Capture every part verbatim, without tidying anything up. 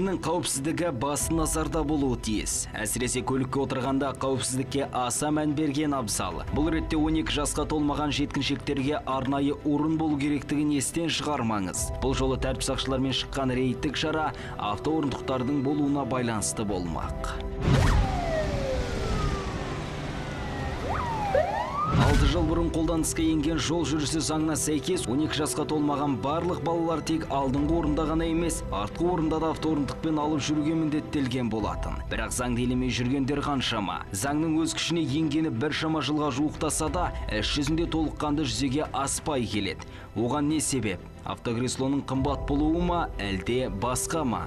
жүргізушілерінің қауіпсіздігі басты назарда болуы тиіс. Әсіресе көлікке отырғанда қауіпсіздікке аса мән берген абзал. Бұл ретте он екі жасқа толмаған жеткіншектерге арнайы орын болу керектігін естен шығармаңыз. Бұл жолы тәртіп сақшылармен шыққан рейдтік шара автоорындықтардың болуына байланысты болмақ. алты жыл бұрын қолданысқа енген жол жүрісі заңына сәйкес он екі жасқа толмаған барлық балалар тек алдыңғы орында ғана емес, артқы орында да автоорындықпен алып жүруге міндеттелген болатын. Бірақ заңды елемей жүргендер қаншама. Заңның өз күшіне енгені біршама жылға жуықтаса да, іс жүзінде толыққанды жүзеге аспай келеді. Оған не себеп? Автокреслоның қымбат болуы ма, әлде басқа ма?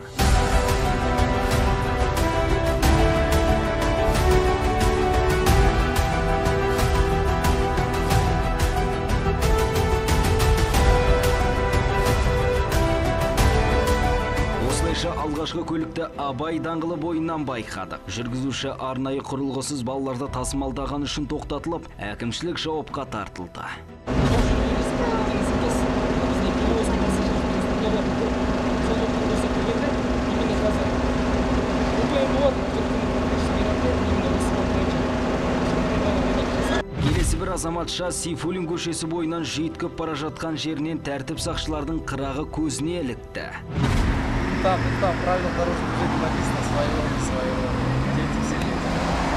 Алғашқы көлікті Абай даңғылы бойынан байқадық. Жүргізуші арнайы құрылғысыз балаларды тасымалдаған үшін тоқтатылып, әкімшілік жауапқа тартылды. Келесі бір азаматша Сейфуллин көшесі бойынан жүйткіп бара жатқан жерінен тәртіп сақшылардың қырағы көзіне ілікті. Там, там правила дорожного движения написано своего, не своего. Дети все дети.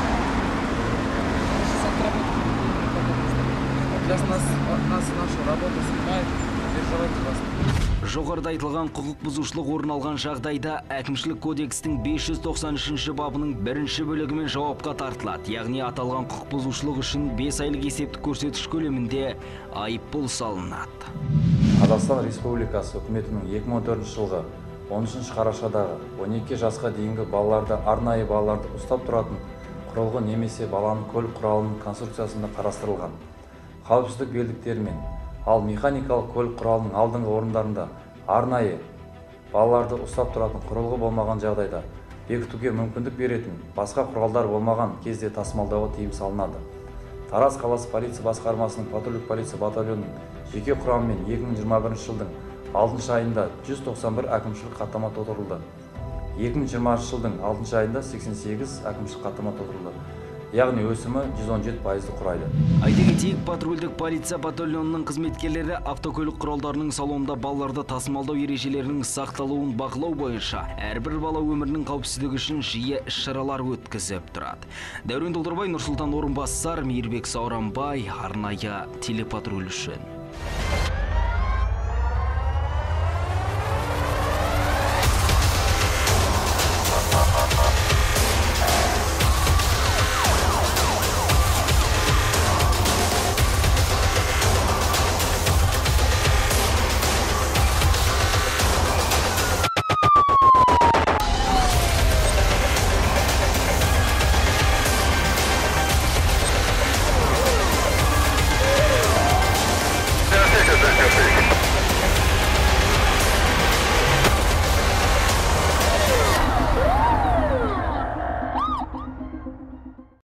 Сейчас нас, нас нашу работу снимает, переживайте вас. Жоғарыда айтылған құқық бұзушылық орын алған жағдайда әкімшілік кодекстің бес жүз тоқсан үшінші бабының бірінші бөлігімен жауапқа тартылады. Яғни аталған құқық бұзушылық үшін бес айлық есептік көрсеткіш көлемінде айыппұл салынады. Қазақстан Республикасы үкіметінің екі мың он төртінші жылғы он үшінші қарашадағы он екі жасқа дейінгі балаларды арнайы балаларды ұстап тұратын құрылғы немесе баланың көлік құралының конструкциясында қарастырылған қауіпсіздік белдіктерімен, ал механикалық көлік құралының алдыңғы орындарында арнайы балаларды ұстап тұратын құрылғы болмаған жағдайда бекітуге мүмкіндік беретін басқа құралдар болмаған кезде тасымалдауға тыйым салынады. Тараз қаласы полиция басқармасының патрульдік полиция батальонының жеке құрамымен екі мың жиырма бірінші жылдың алтыншы айында жүз тоқсан бір әкімшілік хаттама толтырылды. екі мың жиырмасыншы жылдың алтыншы айында сексен сегіз әкімшілік хаттама толтырылды. Яғни өсімі жүз он жеті пайызды құрайды. Айта кетейік, патрульдік полиция батальонының қызметкерлері автокөлік құралдарының салонында балаларды тасымалдау ережелерінің сақталуын бақылау бойынша әрбір бала өмірінің қауіпсіздігі үшін жиі іс-шаралар өткізіп тұрады. Дәурен Толтырбай, Нұрсұлтан Орынбасар, Мейірбек Сауранбай, арнайы телепатруль үшін.